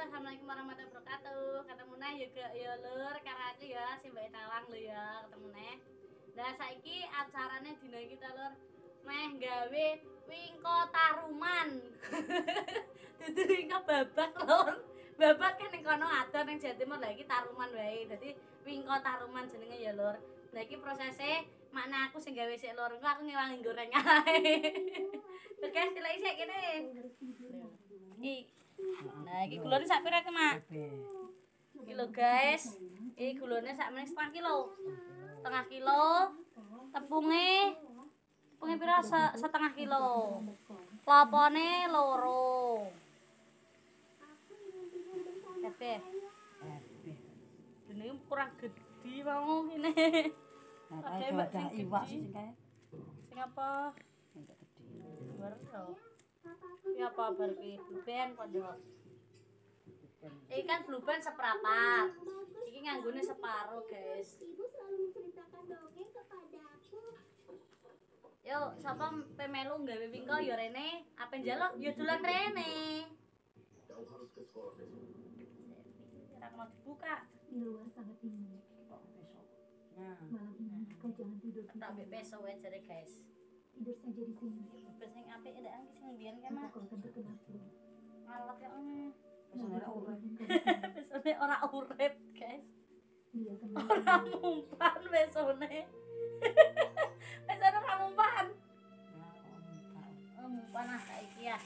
Assalamualaikum warahmatullahi wabarakatuh. Ketemu neh ya lur, karo aku ya si Mbak Tawang lho ya, ketemu neh. Lah saiki acarane dina iki ta lur, meh gawe wingko taruman. Dudu wingko babat lur. Babat kan ning kono ada ning Jawa Timur, lah iki taruman wae. Dadi wingko taruman jenenge ya lur. Lah iki prosese makna aku sing gawe sik lur, engko aku ngewangi goreng ae. Terus guys, tilaki sik kene. Nah, iki gulone sak pira ki, Mak? Kilo, guys. Iki gulone sak meneh setengah kilo. Setengah kilo. Tepungnya pira setengah kilo. Klopone loro. Kabeh. Dene kurang gedhi mau ngene. Pakai wadah iwak sing kae. Sing apa? Sing gedhi. Baru. Ya apa bar ki bluben pondok. Iki kan bluben seprapat. Iki nganggone separuh, guys. Ibu selalu menceritakan dongeng kepadaku. Yo, sapa pemelu gawe wingko ya rene, ape njaluk ya dolan rene. Kau harus ke sekolah besok. Ora mau dibuka. Di luar sangat dingin. Kok besok? Malam ini kau jangan tidur di Tak mbek kamar. peso wae jare, guys. Tidur saja di sini. Bluben sing apik ndak angki sing mbiyen kan, Maka Mak. kau akan terkena flu. Ngalap ya. Nanti kau akan kembali. Besone ora urip, guys. Dia akan Ora mumpan besone. Besone ora mumpan. Mumpan ah saiki ya.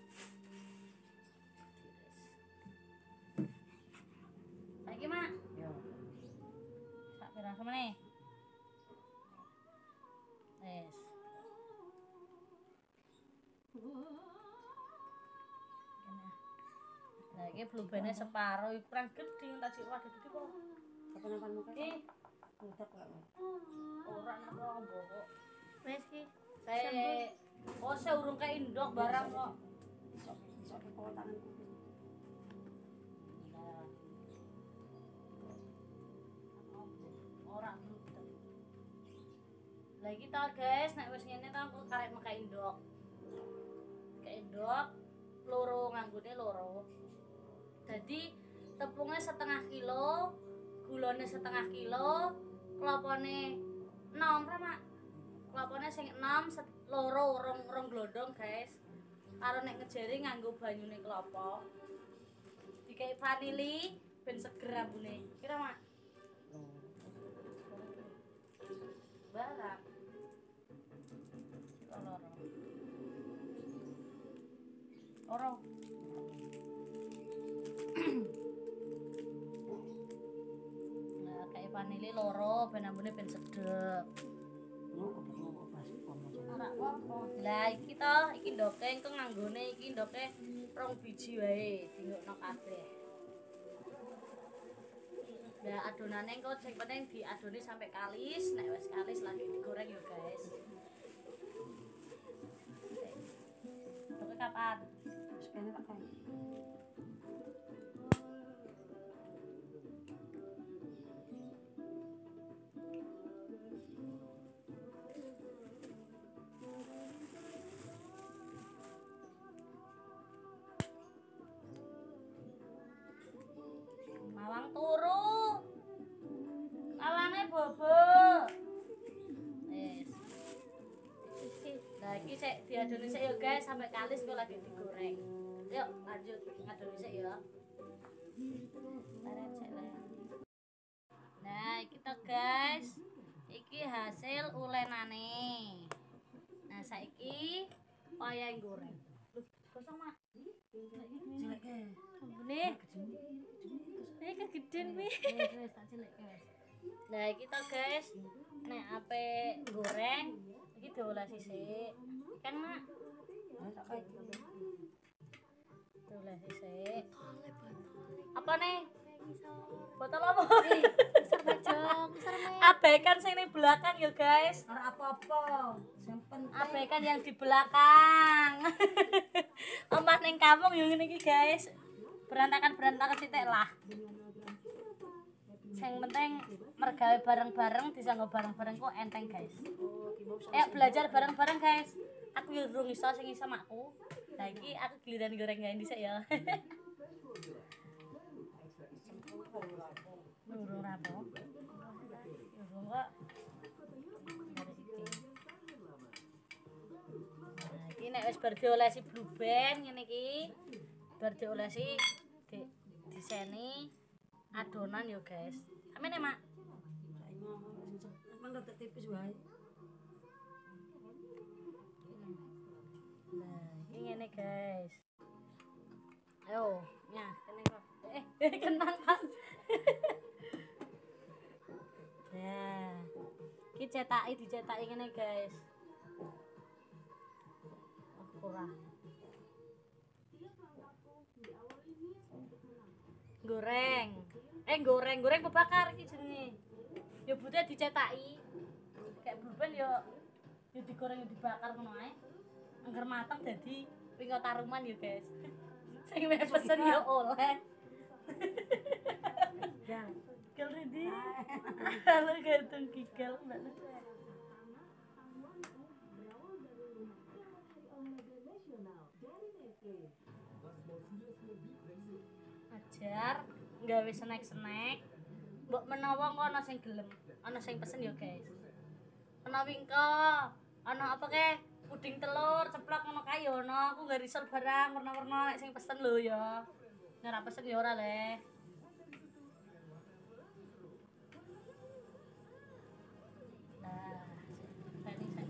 Saiki, Mak. Ya. Sak pira semene? Wes. Nah, iki blubene separo, iki kurang gedhi, tak sik waduh gedhi kok. Kapan-kapan muka? Iki Udah kok. ora napa mbok. Wes iki. Saya urung kae indok barang kok. Isok ke kau tanganku. Nah. Ora blubet. Lah iki ta guys, nek wis ngene ta aku karek meka indok. Kayak indok loro nganggone loro. Jadi tepungnya setengah kilo, gulone setengah kilo, klopone 6 Mak. Klopone sing 6 loro rong glodong, guys. Karo nek ngejeri nganggo banyune klopo. Dikai vanili ben seger ambune. Kira, Mak? Barak. Loro. Loro. Nah, kayak vanili loro ben ambune ben sedep. Ora apa-apa. Lah iki to, iki ndoke engko nganggone iki ndoke 2 biji wae dingokno kabeh. Lah adonane engko sing penting diadoni sampai kalis, nek wis kalis lagi digoreng ya, guys. Oke, kapan? Sekali tak kau. Mawang turu. Mawange bobo. Wes. Lah iki sik diadoni sik ya, guys, sampai kalis kok lagi digoreng. Yuk, lanjut ngadoni sik ya. Tarik sik lah. Nah, iki to, guys. Iki hasil ulenane. Nah, saiki wayah goreng. Loh, kosong, Mak. Jelek ke? Ambune. Ini kegeden wi. Wes tak cilik, guys. Nah, iki to, guys. Nek ape goreng, iki diolesi sik. Kan, Mak? Ayo tak kau. Diolesi sik. Apa nih? Botol apa? Besar bajong, besar men. Abaikan sing ning belakang ya, guys. Ora apa-apa. Yang penting Abaikan yang di belakang. Omah ning kampung yo ngene iki, guys. Berantakan-berantakan sithik lah. Sing penting mergawe bareng-bareng disanggo bareng-bareng kok enteng, guys. Belajar bareng-bareng, guys. Aku yo durung iso sing iso makku. Lah iki aku giliran goreng gawe dhisik ya. Urung rapo. Urung kok. Nah, iki nek wis bar diolesi blue band ngene iki, bar diolesi diseni adonan yo, guys. Amene, Mak. Emang rada tipis wae. Nah, ini ngene, guys. Ayo, nyah, kene kok. Kenang kan. Ya. Iki dicetaki ngene, guys. Ora. Goreng pebakar iki jenenge. Ya bute dicetaki. Kayak bluben ya digoreng ya dibakar ngono ae. Angger mateng dadi wingo taruman ya, guys. Sing wis pesen ya oleh. Gang. Gigel Ridi. Halo gantung gigel, Mbak. Ajar gawe snack-snack. Mbok menawa kok ana sing gelem, ana sing pesen ya, guys. Ana wingko, ana apa ke? Puding telur, ceplok ngono kae ya ana. Aku gak risol barang warna-warna nek sing pesen lho ya. Nek ora pesen ya ora le. Nah, saya.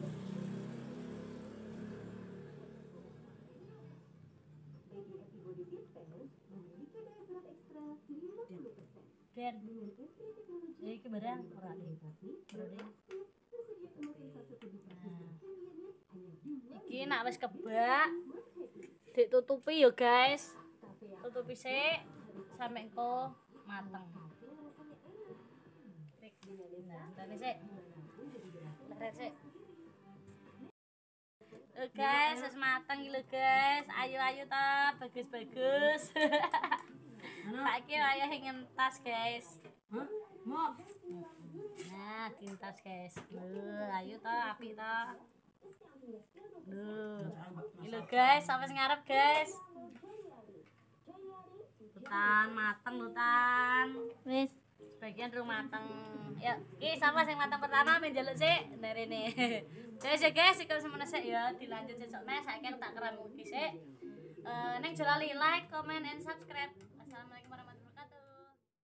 Ben. Iki barang ora nih. Iki nak wis kebak ditutupi ya, guys. Tutupi sik sampe engko mateng. Nah, tani sik. Leret sik. Guys, wis mateng iki lho, guys. Ayo ta, bagus-bagus. Saiki ayo ngentas, guys. Hah? Mau? Nah, tintas, guys. Ayo ta, apik ta. Lho guys, sampai ngarep, guys. Lutan mateng, lutan. Wis. Sebagian rung mateng. Yuk, iki sama sing mateng pertama men njaluk sik nek rene. Guys, iki semono sik ya, dilanjut sesuk meneh. Saiki tak keram iki sik. Ning jolali like, comment and subscribe.